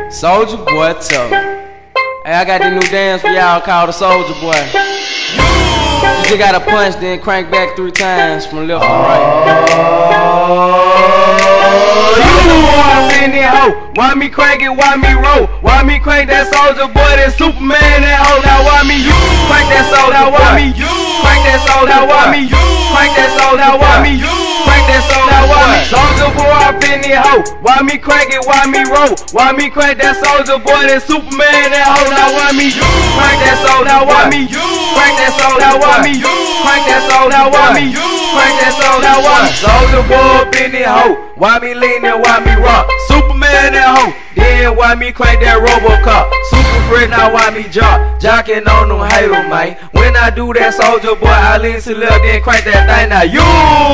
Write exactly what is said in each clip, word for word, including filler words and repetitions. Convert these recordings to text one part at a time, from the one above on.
Soulja Boy tough. Hey, I got this new dance for y'all called the Soulja Boy. You just gotta punch, then crank back three times from left to right. Why me crank it, why me roll? Why me crank that Soulja Boy, that Superman, that hoe? Now why me you crank that soul? Now why me you crank that soul? Now why me you crank that soul? Now why me you crank that soul? Now why me Soulja Boy up in the hoe? Why me crank it, why me roll? Why me crank that Soulja Boy, that Superman, that hoe? Now why me you crank that soul? Now why me you crank that soul? Now why me you crank that soul? Now why me you crank that soul? Now why me Soulja Boy up in the hoe? Why me lean and why me rock? Superman that hoe. Then why me crank that Robocop? Super friend, now why me jock? Jockin' on them haters, man. When I do that Soulja Boy, I lean to left, then crank that thing. Now you,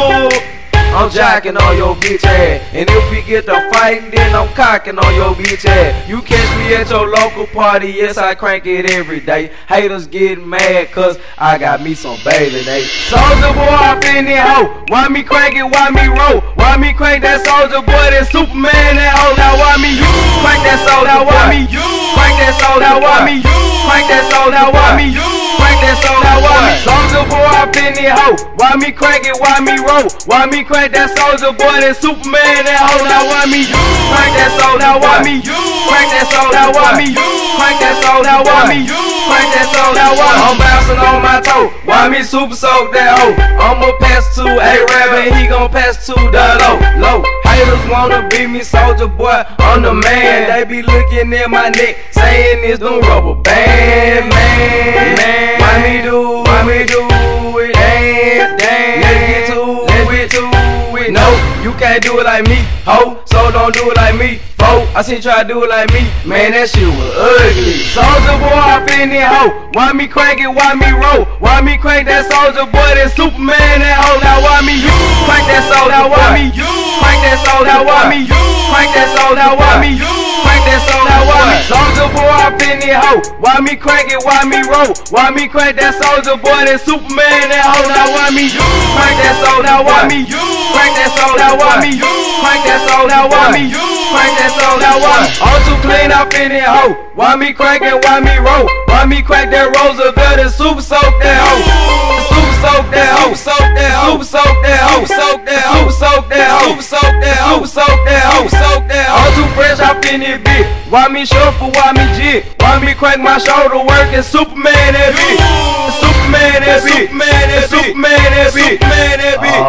I'm jocking on your bitch ass. And if we get to fighting, then I'm cocking on your bitch ass. You catch me at your local party, yes, I crank it every day. Haters getting mad, cause I got me some bathing ape. Soulja Boy up in the hoe. Why me crank it, why me roll? Why me crank that Soulja Boy, that Superman, that hoe? Now why me you crank that soul? Now why me you crank that soul? Now why me you crank that soul? Now why me you crank that soul? Now why me Soulja Boy up in the hoe? Why me crank it, why me roll? Why me crank that Soulja Boy, that Superman, that hoe? Now why me you crank that soul? Now why me you crank that soul? Now why me you crank that soul? Now why me you crank that soul? Now why I'm bouncing on my toe? Why me super soak that hoe? I'ma pass to A-Rab and he gon' pass to the low, low. Haters wanna be me, Soulja Boy, I'm the man. They be looking at my neck, saying it's them rubber band, man, man. Why me do, why me do it, dance, dance. Let's get to it, to it. No, you can't do it like me, ho, so don't do it like me, fo. I seen you try to do it like me, man, that shit was ugly. Soulja Boy up in the hoe. Why me crank it, why me roll? Why me crank that Soulja Boy, that Superman, that hoe? Now why me you crank that soul? Now why me you crank that soul? Now why me you crank that soul? Now why me you crank that soul? Now why me Soulja Boy up in the hoe? Why me crank it, why me roll? Why me crank that Soulja Boy, that Superman, that hoe? Now why me you crank that soul? Now why me you crank that soul? Now why me you crank that soul? Now why me you crank that soul? Now why me all too clean up in the hoe? Why me crank it, why me roll? Why me crank that Roosevelt and super soak that hoe? Super soak that hoe, soak that hoe, super soak that hoe, soak that hoe, super soak that hoe, super soak that hoe, super soak that hoe, soak that hoe. All too fresh up in this bitch. Why me shuffle, why me jig? Why me crank my shoulder work and Superman that bitch? Superman that bitch, Superman that bitch, Superman that bitch, Superman that bitch.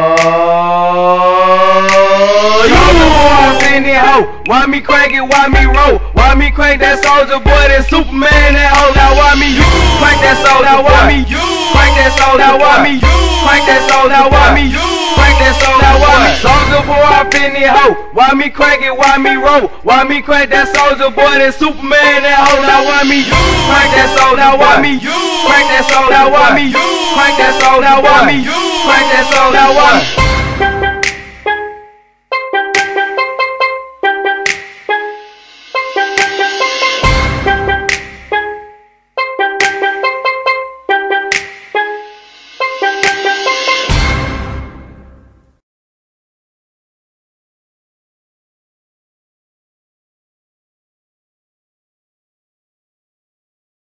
Why me crank it, why me roll? Why me crank that Soulja Boy, that Superman, that hoe? Now why me you crank that soul? Now why me you crank that soul? Now why me you crank that soul? Now why me you crank that soul? Now why me Soulja Boy up in the hoe? Why me crank it, why me roll? Why me crank that Soulja Boy, that Superman, that hoe? Now why me you crank that soul? Now why me you crank that soul? Now why me you crank that soul? Now why me you crank that soul? Now why me